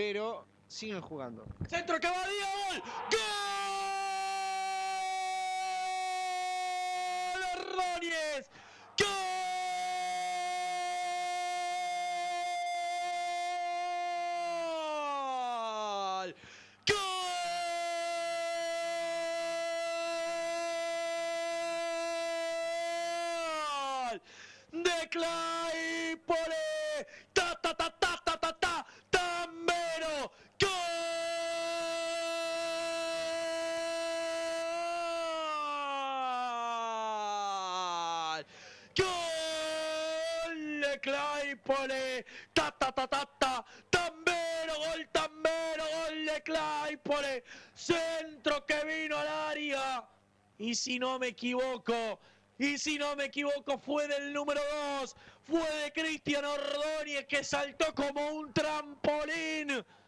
pero siguen jugando. Centro que va Díaz, gol. ¡Gol! Ordóñez. ¡Gol! ¡Gol! De Claypole. Ta ta ta ta ta ta ta. Tambero. ¡Gol! ¡Gol de Claypole! ¡Ta, ta, ta, ta, ta! ¡Tambero, gol, tambero, gol de Claypole! Centro que vino al área. Y si no me equivoco, fue del número 2. Fue de Cristian Ordóñez, que saltó como un trampolín.